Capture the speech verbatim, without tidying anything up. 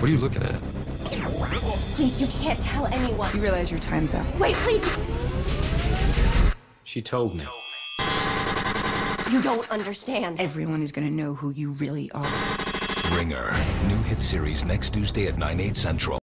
What are you looking at? Please, you can't tell anyone. You realize your time's up. Wait, please. She told me. You don't understand. Everyone is gonna know who you really are. Ringer. New hit series next Tuesday at nine, eight central.